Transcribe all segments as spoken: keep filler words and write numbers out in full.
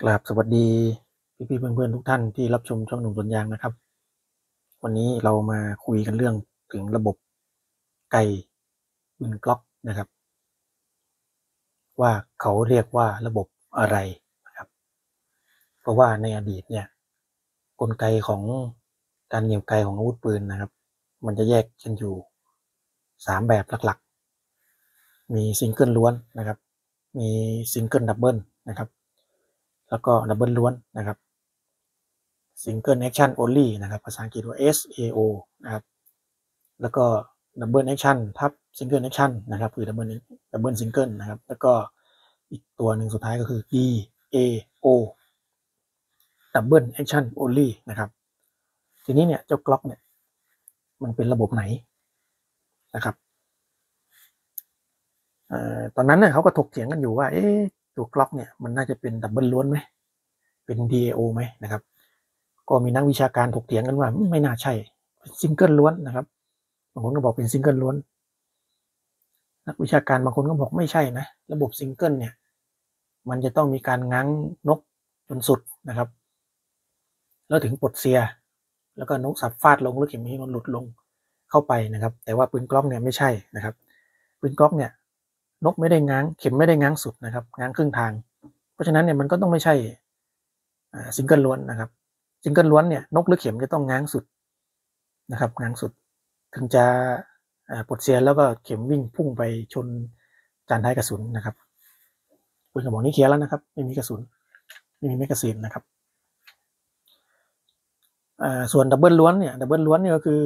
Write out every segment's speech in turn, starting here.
กราบสวัสดีพี่ๆเพื่อนๆทุกท่านที่รับชมช่องหนุ่มสวนยางนะครับวันนี้เรามาคุยกันเรื่องถึงระบบไก่บินกล็อกนะครับว่าเขาเรียกว่าระบบอะไรนะครับเพราะว่าในอดีตเนี่ยกลไกของการเหนี่ยวไกของอาวุธปืนนะครับมันจะแยกกันอยู่สามแบบหลักๆมีซิงเกิลล้วนนะครับมีซิงเกิลดับเบิลนะครับแล้วก็ดับเบิลล้วนนะครับSingle Action Only นะครับภาษาอังกฤษว่า เอส เอ โอ นะครับแล้วก็ Double Action ทับ Single Action นะครับคือ Double Double Single นะครับแล้วก็อีกตัวหนึ่งสุดท้ายก็คือ ดี เอ โอ Double Action Only นะครับทีนี้เนี่ยเจ้ากล็อกเนี่ยมันเป็นระบบไหนนะครับตอนนั้นเนี่ยเขาก็ถกเถียงกันอยู่ว่าเอ๊ะตัวกล็อกเนี่ยมันน่าจะเป็นดับเบิลล้วนไหมเป็น ดี เอ โอ ไหมนะครับก็มีนักวิชาการถกเถียงกันว่าไม่น่าใช่ซิงเกิลล้วนนะครับบางคนก็บอกเป็นซิงเกิลล้วนนักวิชาการบางคนก็บอกไม่ใช่นะระบบซิงเกิลเนี่ยมันจะต้องมีการง้างนกจนสุดนะครับแล้วถึงปลดเซียแล้วก็นกสับฟาดลงหรือเข็มที่มันหลุดลงเข้าไปนะครับแต่ว่าปืนกล็อกเนี่ยไม่ใช่นะครับปืนกล็อกเนี่ยนกไม่ได้ง้างเข็มไม่ได้ง้างสุดนะครับง้างครึ่งทางเพราะฉะนั้นเนี่ยมันก็ต้องไม่ใช่ซิงเกิลล้วนนะครับซิงเกิลล้วนเนี่ยนกหรือเข็มจะต้องง้างสุดนะครับง้างสุดถึงจะปลดเซียนแล้วก็เข็มวิ่งพุ่งไปชนจานท้ายกระสุนนะครับปืนกระบอกนี้เคลียร์แล้วนะครับไม่มีกระสุนไม่มีแมกกาซีนนะครับส่วนดับเบิลล้วนเนี่ยดับเบิลล้วนเนี่ยก็คือ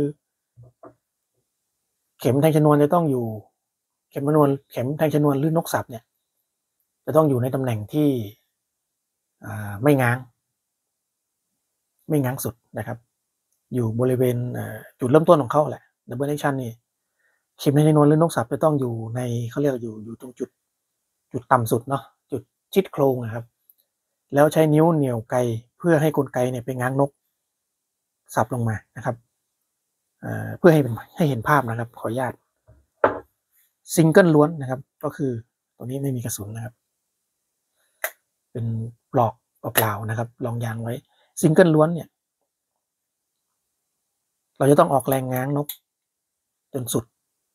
เข็มแทงชนวนจะต้องอยู่เข็มชนวนเข็มแทงชนวนหรือนกสับเนี่ยจะต้องอยู่ในตำแหน่งที่ไม่ง้างไม่ง้างสุดนะครับอยู่บริเวณจุดเริ่มต้นของเขาแหละดับเบิลแอคชั่นนี่เข็มแทงชนวนหรือนกสับจะต้องอยู่ในเขาเรียกอยู่อยู่ตรงจุดจุดต่ำสุดเนาะจุดชิดโครงนะครับแล้วใช้นิ้วเหนี่ยวไกเพื่อให้กลไกเนี่ยไปง้างนกสับลงมานะครับเพื่อให้เป็นให้เห็นภาพนะครับขออนุญาตซิงเกิลล้วนนะครับก็คือตัวนี้ไม่มีกระสุนนะครับเป็นปลอกเปล่าๆนะครับลองยางไว้ซิงเกิลล้วนเนี่ยเราจะต้องออกแรงง้างนกจนสุด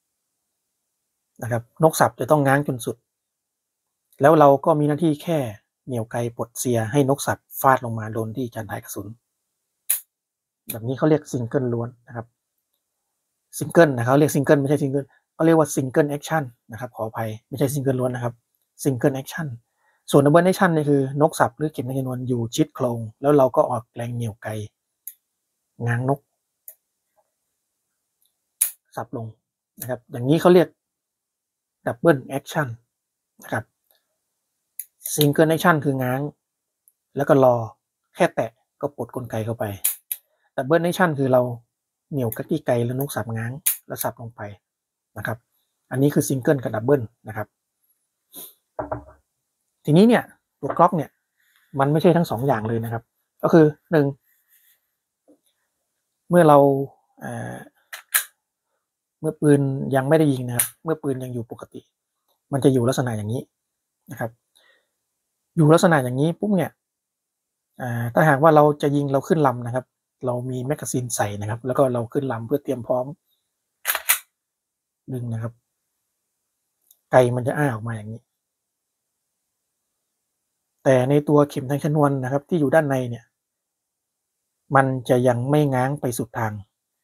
นะครับนกสับจะต้องง้างจนสุดแล้วเราก็มีหน้าที่แค่เหนี่ยวไกปลดเซียให้นกสับฟาดลงมาโดนที่จานท้ายกระสุนแบบนี้เขาเรียกซิงเกิลล้วนนะครับซิงเกิลนะครับเรียกซิงเกิลไม่ใช่ซิงเกิลเขาเรียกว่าซิงเกิลแอคชั่นนะครับขออภัยไม่ใช่ซิงเกิลล้วนนะครับซิงเกิลแอคชั่นส่วนดับเบิลแอคชั่นนี่คือนกสับหรือเข็มแทงชนวนอยู่ชิดโครงแล้วเราก็ออกแรงเหนี่ยวไกง้างนกสับลงนะครับอย่างนี้เขาเรียกดับเบิลแอคชั่นนะครับซิงเกิลแอคชั่นคือง้างแล้วก็รอแค่แตะก็ปลดกลไกเข้าไปดับเบิลแอคชั่นคือเราเหนี่ยวกับที่ไกแล้วนกสับง้างแล้วสับลงไปนะครับอันนี้คือซิงเกิลกับดับเบิลนะครับทีนี้เนี่ยตัวกล็อกเนี่ยมันไม่ใช่ทั้งสองอย่างเลยนะครับก็คือหนึ่งเมื่อเราเมื่อปืนยังไม่ได้ยิงนะครับเมื่อปืนยังอยู่ปกติมันจะอยู่ลักษณะอย่างนี้นะครับอยู่ลักษณะอย่างนี้ปุ๊บเนี่ยถ้าหากว่าเราจะยิงเราขึ้นลำนะครับเรามีแมกกาซีนใส่นะครับแล้วก็เราขึ้นลำเพื่อเตรียมพร้อมดึงนะครับไกมันจะอ้าออกมาอย่างนี้แต่ในตัวเข็มแทงชนวนนะครับที่อยู่ด้านในเนี่ยมันจะยังไม่ง้างไปสุดทาง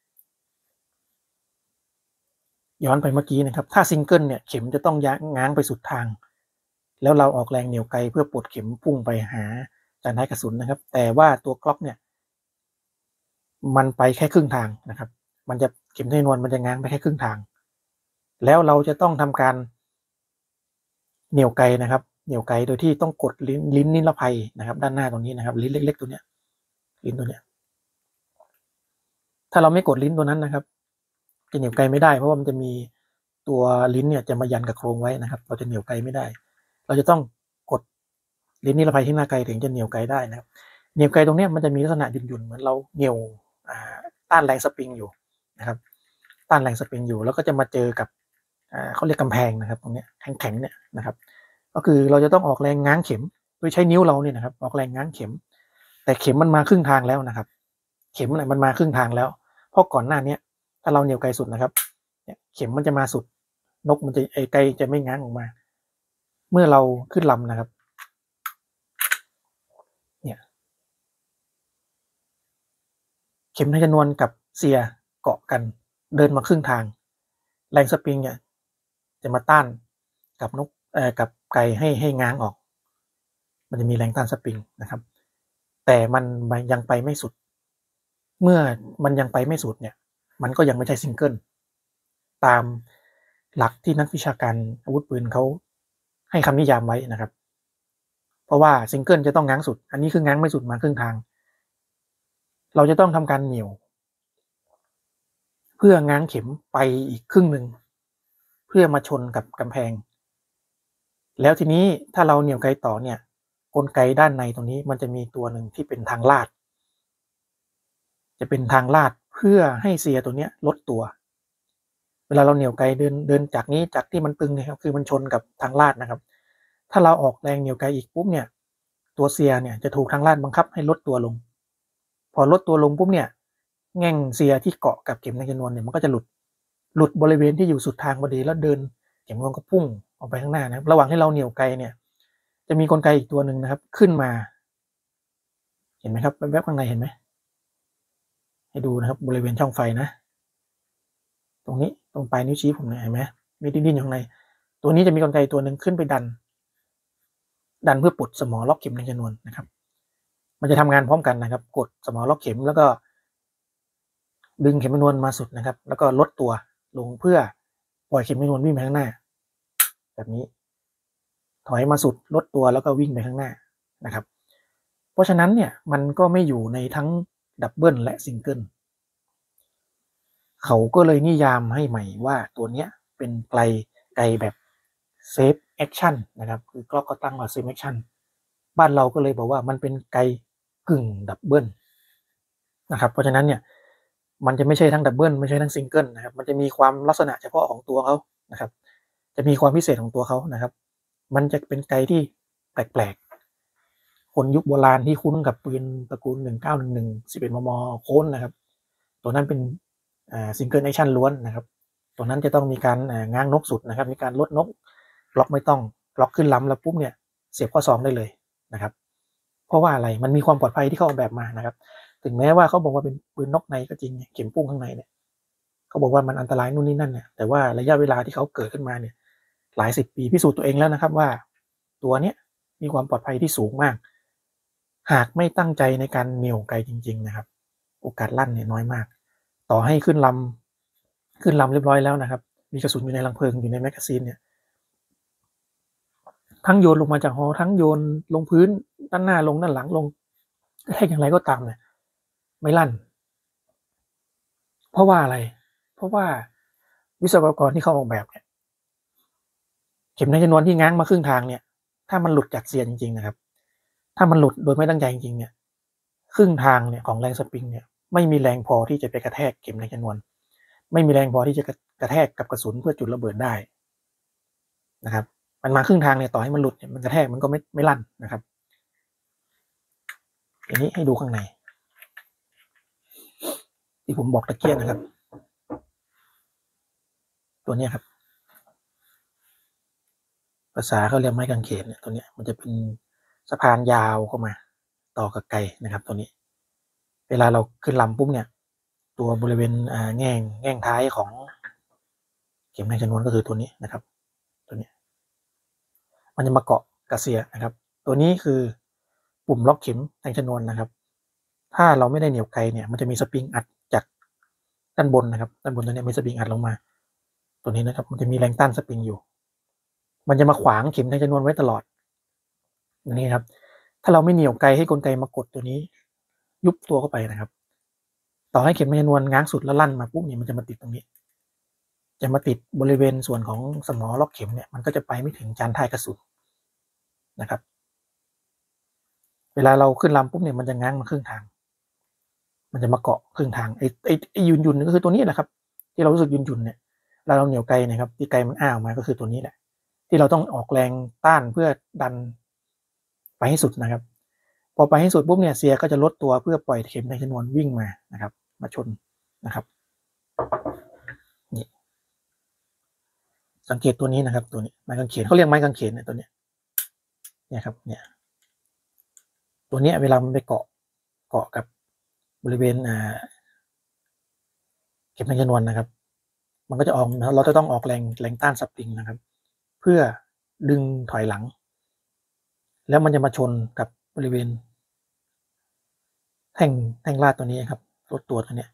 ย้อนไปเมื่อกี้นะครับถ้าซิงเกิลเนี่ยเข็มจะต้องง้างไปสุดทางแล้วเราออกแรงเหนี่ยวไกเพื่อปลดเข็มพุ่งไปหาจานท้ายกระสุนนะครับแต่ว่าตัวกล็อกเนี่ยมันไปแค่ครึ่งทางนะครับมันจะเข็มแทงชนวนมันจะง้างไปแค่ครึ่งทางแล้วเราจะต้องทำการเหนี่ยวไกนะครับเหนี่ยวไกโดยที่ต้องกดลิ้นลิ้นนิรภัยนะครับด้านหน้าตรงนี้นะครับลิ้นเล็กๆตัวเนี้ยลิ้นตัวเนี้ยถ้าเราไม่กดลิ้นตัวนั้นนะครับจะเหนี่ยวไกไม่ได้เพราะว่ามันจะมีตัวลิ้นเนี่ยจะมายันกับโครงไว้นะครับเราจะเหนี่ยวไกไม่ได้เราจะต้องกดลิ้นนิรภัยที่หน้าไกถึงจะเหนี่ยวไกได้นะครับเหนี่ยวไกตรงนี้มันจะมีลักษณะหยุ่นๆเหมือนเราเหนี่ยวต้านแรงสปริงอยู่นะครับต้านแรงสปริงอยู่แล้วก็จะมาเจอกับเขาเรียกกำแพงนะครับตรงนี้แข็งๆเนี่ยนะครับก็คือเราจะต้องออกแรงง้างเข็มโดยใช้นิ้วเราเนี่ยนะครับออกแรงง้างเข็มแต่เข็มมันมาครึ่งทางแล้วนะครับเข็มเนี่ยมันมาครึ่งทางแล้วเพราะก่อนหน้านี้ถ้าเราเหนี่ยวไกลสุดนะครับเนี่ยเข็มมันจะมาสุดนกมันจะไอไกลจะไม่ง้างออกมาเมื่อเราขึ้นลำนะครับเนี่ยเข็มทางชนวนกับเสียเกาะกันเดินมาครึ่งทางแรงสปริงเนี่ยจะมาต้านกับนกเอ่อกับไก่ให้ให้ง้างออกมันจะมีแรงต้านสปริงนะครับแต่มันยังไปไม่สุดเมื่อมันยังไปไม่สุดเนี่ยมันก็ยังไม่ใช่ซิงเกิลตามหลักที่นักวิชาการอาวุธปืนเขาให้คำนิยามไว้นะครับเพราะว่าซิงเกิลจะต้องง้างสุดอันนี้คือง้างไม่สุดมาครึ่งทางเราจะต้องทำการเหนี่ยวเพื่อง้างเข็มไปอีกครึ่งหนึ่งเพื่อมาชนกับกำแพงแล้วทีนี้ถ้าเราเหนี่ยวไกลต่อเนี่ยกลไกด้านในตรงนี้มันจะมีตัวหนึ่งที่เป็นทางลาดจะเป็นทางลาดเพื่อให้เสียตัวเนี้ยลดตัวเวลาเราเหนี่ยวไกลเดินเดินจากนี้จากที่มันตึงเนี่ยครับคือมันชนกับทางลาดนะครับถ้าเราออกแรงเหนี่ยวไกลอีกปุ๊บเนี่ยตัวเสียเนี่ยจะถูกทางลาดบังคับให้ลดตัวลงพอลดตัวลงปุ๊บเนี่ยแง่งเสียที่เกาะกับเข็มทางชนวนเนี่ยมันก็จะหลุดหลุดบริเวณที่อยู่สุดทางพอดีแล้วเดินเข็มมันก็พุ่งออกไปข้างหน้านะครับระหว่างที่เราเหนี่ยวไกลเนี่ยจะมีกลไกอีกตัวหนึ่งนะครับขึ้นมาเห็นไหมครับแวบๆข้างในเห็นไหมให้ดูนะครับบริเวณช่องไฟนะตรงนี้ตรงปลายนิ้วชี้ผมเนี่ยเห็นไหมมีดิ้นๆอยู่ข้างในตัวนี้จะมีกลไกตัวหนึ่งขึ้นไปดันดันเพื่อปลดสมอล็อกเข็มทางชนวนนะครับมันจะทำงานพร้อมกันนะครับกดสมอล็อกเข็มแล้วก็ดึงเข็มทางชนวนมาสุดนะครับแล้วก็ลดตัวลงเพื่อปล่อยเข็มทางชนวนวิ่งไปข้างหน้าแบบนี้ถอยมาสุดลดตัวแล้วก็วิ่งไปข้างหน้านะครับเพราะฉะนั้นเนี่ยมันก็ไม่อยู่ในทั้งดับเบิลและซิงเกิลเขาก็เลยนิยามให้ใหม่ว่าตัวเนี้ยเป็นไกลไกลแบบเซฟแอคชั่นนะครับคือกล้องก็ตั้งว่าเซฟแอคชั่นบ้านเราก็เลยบอกว่ามันเป็นไกลกึ่งดับเบิลนะครับเพราะฉะนั้นเนี่ยมันจะไม่ใช่ทั้งดับเบิลไม่ใช่ทั้งซิงเกิลนะครับมันจะมีความลักษณะเฉพาะของตัวเขานะครับจะมีความพิเศษของตัวเขานะครับมันจะเป็นไกลที่แปลกๆคนยุคโบราณที่คุ้นกับปืนตระกูลหนึ่งเก้าหนึ่งหนึ่ง สิบเอ็ด มม. โค้นนะครับตัวนั้นเป็นซิงเกิลแอคชั่นล้วนนะครับตัวนั้นจะต้องมีการง้างนกสุดนะครับมีการลดนกล็อกไม่ต้องล็อกขึ้นลำแล้วปุ๊บเนี่ยเสียบข้อซองได้เลยนะครับเพราะว่าอะไรมันมีความปลอดภัยที่เขาออกแบบมานะครับถึงแม้ว่าเขาบอกว่าเป็นปืนนกในก็จริงเข็มปุ้งข้างในเนี่ยเขาบอกว่ามันอันตรายนู่นนี่นั่นเนี่ยแต่ว่าระยะเวลาที่เขาเกิดขึ้นมาเนี่ยหลายสิบปีพิสูจน์ตัวเองแล้วนะครับว่าตัวเนี้ยมีความปลอดภัยที่สูงมากหากไม่ตั้งใจในการเหนี่ยวไกลจริงๆนะครับโอกาสลั่นเนี่ยน้อยมากต่อให้ขึ้นลำขึ้นลำเรียบร้อยแล้วนะครับมีกระสุนอยู่ในรังเพลิงอยู่ในแมกกาซีนเนี่ยทั้งโยนลงมาจากฮอทั้งโยนลงพื้นด้านหน้าลงด้านหลังลงแค่อย่างไรก็ตามเนี่ยไม่ลั่นเพราะว่าอะไรเพราะว่าวิศวกรที่เขาออกแบบเนี่ยเข็มทางชนวนที่ง้างมาครึ่งทางเนี่ยถ้ามันหลุดจากเสียนจริงๆนะครับถ้ามันหลุดโดยไม่ตั้งใจจริงๆเนี่ยครึ่งทางเนี่ยของแรงสปริงเนี่ยไม่มีแรงพอที่จะไปกระแทกเข็มทางชนวนไม่มีแรงพอที่จะกระแทกกับกระสุนเพื่อจุดระเบิดได้นะครับมันมาครึ่งทางเนี่ยต่อให้มันหลุดเนี่ยมันกระแทกมันก็ไม่ไม่ลั่นนะครับทีนี้ให้ดูข้างในที่ผมบอกตะเกียบนะครับตัวนี้ครับภาษาเขาเรียกไม้กางเขนเนี่ยตัวนี้มันจะเป็นสะพานยาวเข้ามาต่อกับไกนะครับตัวนี้เวลาเราขึ้นลำปุ๊บเนี่ยตัวบริเวณแง่งแง่งท้ายของเข็มทางชนวนก็คือตัวนี้นะครับตัวนี้มันจะมาเกาะกระเสียนะครับตัวนี้คือปุ่มล็อกเข็มทางชนวนนะครับถ้าเราไม่ได้เหนี่ยวไกลเนี่ยมันจะมีสปริงอัดจากด้านบนนะครับด้านบนตัวนี้มีสปริงอัดลงมาตัวนี้นะครับมันจะมีแรงต้านสปริงอยู่มันจะมาขวางเข็มทางชนวนไว้ตลอดอย่างนี้ครับถ้าเราไม่เหนี่ยวไกลให้กลไกมากดตัวนี้ยุบตัวเข้าไปนะครับต่อให้เข็มทางชนวนง้างสุดแล้วลั่นมาปุ๊บเนี่ยมันจะมาติดตรงนี้จะมาติดบริเวณส่วนของสมอล็อกเข็มเนี่ยมันก็จะไปไม่ถึงจานท้ายกระสุนนะครับเวลาเราขึ้นลำปุ๊บเนี่ยมันจะง้างมาครึ่งทางมันจะมาเกาะครึ่งทางไอ้ไอ้ไอ้ยุนยุนก็คือตัวนี้แหละครับที่เรารู้สึกยุนยุนเนี่ยเราเราเหนี่ยวไกลนะครับที่ไกลมันอ้าวมาก็คือตัวนี้แหละที่เราต้องออกแรงต้านเพื่อดันไปให้สุดนะครับพอไปให้สุดปุ๊บเนี่ยเซียก็จะลดตัวเพื่อปล่อยเข็มแทงชนวนวิ่งมานะครับมาชนนะครับนี่สังเกตตัวนี้นะครับตัวนี้ไม้กางเขนเขาเรียกไม้กางเขนเนี่ยตัวเนี้ยเนี่ยครับเนี่ยตัวเนี้ยเวลามันไปเกาะเกาะกับบริเวณอ่าเข็มแทงชนวนนะครับมันก็จะออกเราจะต้องออกแรงแรงต้านสปริงนะครับเพื่อดึงถอยหลังแล้วมันจะมาชนกับบริเวณแท่งแท่งลาดตัวนี้ครับลดตัวตัวเนี้ย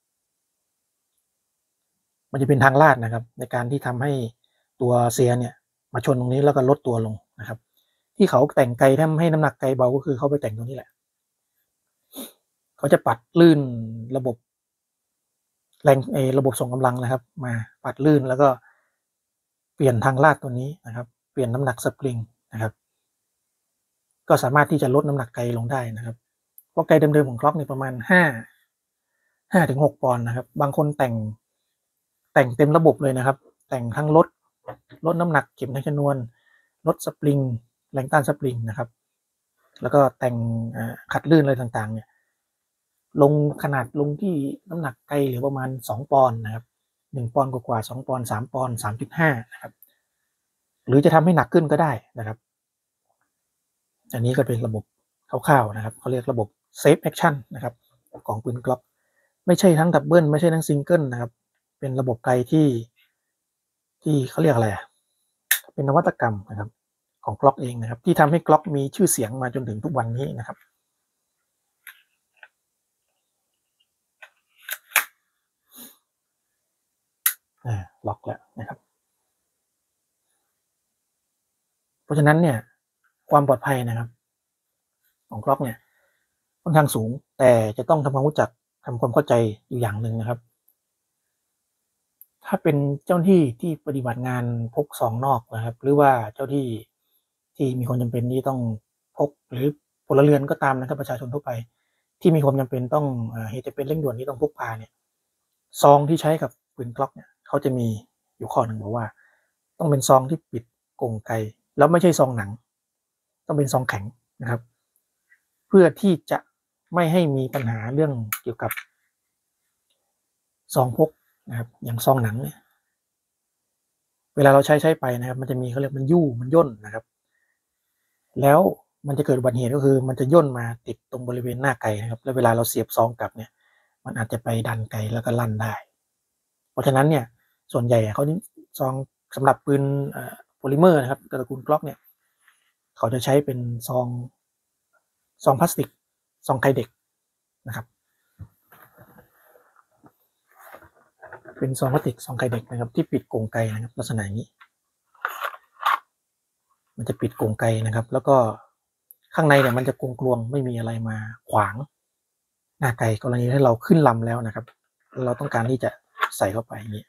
มันจะเป็นทางลาดนะครับในการที่ทำให้ตัวเซียเนี่ยมาชนตรงนี้แล้วก็ลดตัวลงนะครับที่เขาแต่งไกทำให้น้ำหนักไกเบาก็คือเขาไปแต่งตรงนี้แหละเขาจะปัดลื่นระบบแรงเอระบบส่งกำลังนะครับมาปัดลื่นแล้วก็เปลี่ยนทางลาดตัวนี้นะครับเปลี่ยนน้ำหนักสปริงนะครับก็สามารถที่จะลดน้ำหนักไกลงได้นะครับเพราะไกเดิมๆของคล็อกนี่ประมาณห้า ห้าถึงหกปอนด์นะครับบางคนแต่งแต่งเต็มระบบเลยนะครับแต่งทั้งลดลดน้ำหนักเข็มแทงชนวนลดสปริงแรงต้านสปริงนะครับแล้วก็แต่งขัดลื่นอะไรต่างๆเนี่ยลงขนาดลงที่น้ำหนักไกลเหลือประมาณสองปอนด์นะครับหนึ่งปอนด์กว่าๆสองปอนด์สามปอนด์ สามจุดห้า นะครับหรือจะทำให้หนักขึ้นก็ได้นะครับอันนี้ก็เป็นระบบคร่าวๆนะครับเขาเรียกระบบ Safe Action นะครับของปืนกล็อกไม่ใช่ทั้งดับเบิลไม่ใช่ทั้งซิงเกิลนะครับเป็นระบบไกลที่ที่เขาเรียกอะไรเป็นนวัตกรรมนะครับของกล็อกเองนะครับที่ทำให้กล็อกมีชื่อเสียงมาจนถึงทุกวันนี้นะครับอ่าล็อกแล้วนะครับเพราะฉะนั้นเนี่ยความปลอดภัยนะครับของกล็อกเนี่ยค่อนข้างสูงแต่จะต้องทำความรู้จักทำความเข้าใจอยู่อย่างหนึ่งนะครับถ้าเป็นเจ้าหน้าที่ที่ปฏิบัติงานพกซองนอกนะครับหรือว่าเจ้าที่ที่มีความจำเป็นที่ต้องพกหรือพลเรือนก็ตามนะครับประชาชนทั่วไปที่มีความจำเป็นต้องเหตุจำเป็นเร่งด่วนที่ต้องพกพาเนี่ยซองที่ใช้กับปืนกล็อกเนี่ยเขาจะมีอยู่ข้อหนึ่งบอกว่าต้องเป็นซองที่ปิดกรงไกแล้วไม่ใช่ซองหนังต้องเป็นซองแข็งนะครับเพื่อที่จะไม่ให้มีปัญหาเรื่องเกี่ยวกับซองพกนะครับอย่างซองหนังเนี่ยเวลาเราใช้ใช้ไปนะครับมันจะมีเขาเรียกมันยู่มันย่นนะครับแล้วมันจะเกิดอุบัติเหตุก็คือมันจะย่นมาติดตรงบริเวณหน้าไกนะครับแล้วเวลาเราเสียบซองกลับเนี่ยมันอาจจะไปดันไกแล้วก็ลั่นได้เพราะฉะนั้นเนี่ยส่วนใหญ่เขาซองสำหรับปืนโพลิเมอร์นะครับตระกูลกล็อกเนี่ยเขาจะใช้เป็นซองซองพลาสติกซองไคเด็กนะครับเป็นซองพลาสติกซองไคเด็กนะครับที่ปิดกรงไกนะครับลักษณะนี้มันจะปิดกรงไกนะครับแล้วก็ข้างในเนี่ยมันจะกลวงๆไม่มีอะไรมาขวางหน้าไกกรณีที่เราขึ้นลำแล้วนะครับเราต้องการที่จะใส่เข้าไปอย่างนี้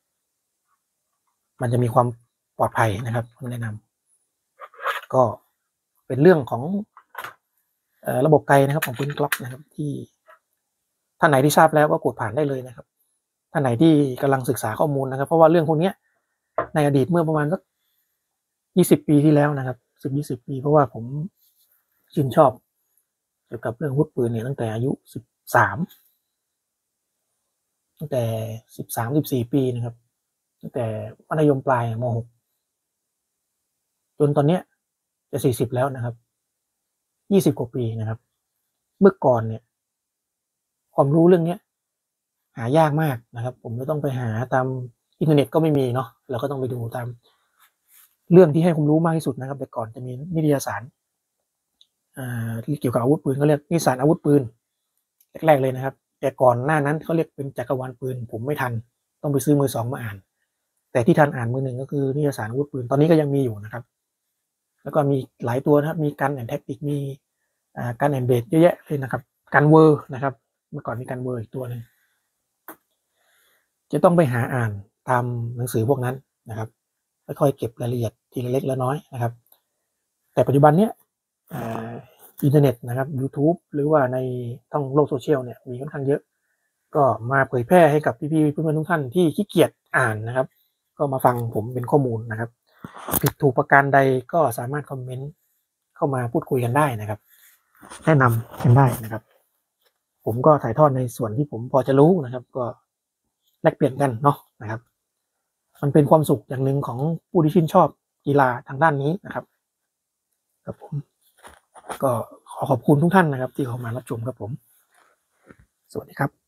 มันจะมีความปลอดภัยนะครับแนะนำก็เป็นเรื่องของเอ่อระบบไกนะครับของปืนกล็อกนะครับที่ท่านไหนที่ทราบแล้วก็กดผ่านได้เลยนะครับท่านไหนที่กำลังศึกษาข้อมูลนะครับเพราะว่าเรื่องพวกนี้ในอดีตเมื่อประมาณสักยี่สิบปีที่แล้วนะครับสิบยี่สิบปีเพราะว่าผมชื่นชอบเกี่ยวกับเรื่องอาวุธปืนเนี่ยตั้งแต่อายุสิบสามตั้งแต่สิบสาม สิบสี่ปีนะครับตั้งแต่มัธยมปลายม หกจนตอนเนี้ยจะสี่สิบแล้วนะครับยี่สิบกว่าปีนะครับเมื่อก่อนเนี่ยความรู้เรื่องนี้หายากมากนะครับผมจะต้องไปหาตามอินเทอร์เน็ตก็ไม่มีเนาะเราก็ต้องไปดูตามเรื่องที่ให้ความรู้มากที่สุดนะครับแต่ก่อนจะมีนิตยสารอ่าที่เกี่ยวกับอาวุธปืนเขาเรียกนิตยสารอาวุธปืนแรกๆเลยนะครับแต่ก่อนหน้านั้นเขาเรียกเป็นจักรวาลปืนผมไม่ทันต้องไปซื้อมือสองมาอ่านแต่ที่ทันอ่านมือหนึ่งก็คือนิตยสารอาวุธปืนตอนนี้ก็ยังมีอยู่นะครับแล้วก็มีหลายตัวนะครับมีกันแอนด์แท็กติกมีอ่ากันแอนด์เบสเยอะแยะเลยนะครับกันเวอร์นะครับเมื่อก่อนมีกันเวอร์อีกตัวนึงจะต้องไปหาอ่านตามหนังสือพวกนั้นนะครับค่อยๆเก็บรายละเอียดทีละเล็กละน้อยนะครับแต่ปัจจุบันเนี้ยอินเทอร์เน็ตนะครับ YouTube หรือว่าในท่องโลกโซเชียลเนี่ยมีค่อนข้างเยอะก็มาเผยแพร่ให้กับพี่ๆเพื่อนๆทุกท่านที่ขี้เกียจอ่านนะครับก็มาฟังผมเป็นข้อมูลนะครับผิดถูกประการใดก็สามารถคอมเมนต์เข้าเข้ามาพูดคุยกันได้นะครับแนะนำกันได้นะครับผมก็ถ่ายทอดในส่วนที่ผมพอจะรู้นะครับก็แลกเปลี่ยนกันเนาะนะครับมันเป็นความสุขอย่างหนึ่งของผู้ที่ชื่นชอบกีฬาทางด้านนี้นะครับครับผมก็ขอขอบคุณทุกท่านนะครับที่เข้ามารับชมครับผมสวัสดีครับ